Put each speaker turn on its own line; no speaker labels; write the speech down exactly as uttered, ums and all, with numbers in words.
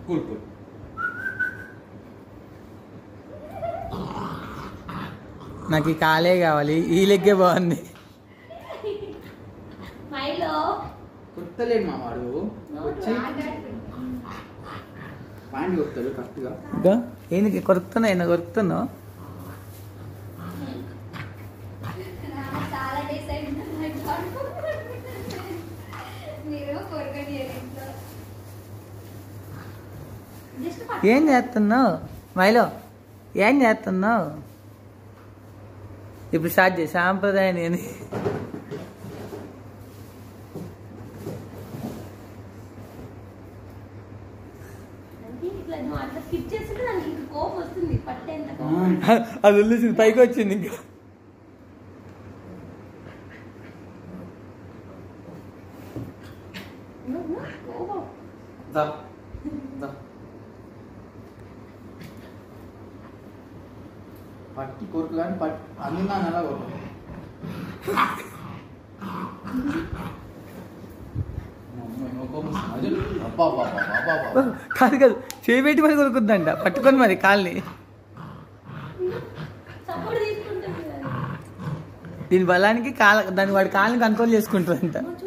Cool cool.
నాకు ఈ కాలే కావాలి, ఈ లెగ్గే బాగుంది.
కొత్తలేడు మా వాడు వచ్చి పాయింట్ కొడతాడు కరెక్ట్గా.
ఏంది కొరుకుతున్నా ఎన్న కొరుకుతున్నావు? ఏం చేస్తున్నావు మైలో? ఏం చేస్తున్నావు? ఇప్పుడు స్టార్ట్ చేయి సాంప్రదాయం. నేను అది వదిలేసింది, పైకి వచ్చింది. ఇంకా
పట్టి కొరకు కానీ పట్టి అందినా నెల కొరకు.
కాదు కాదు, చేయి పెట్టి మరి కొరుకుద్దంట, పట్టుకొని మరి కాల్ని. దీని బలానికి కాళ్ళ దాని వాడి కాళ్ళని కంట్రోల్ చేసుకుంటుందంట.